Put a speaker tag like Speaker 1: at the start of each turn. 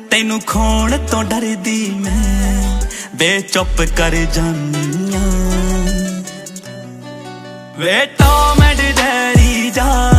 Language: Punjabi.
Speaker 1: तेनू खोण तो डरदी मैं वे चुप कर जानिया वे टॉम एंड जेरी जा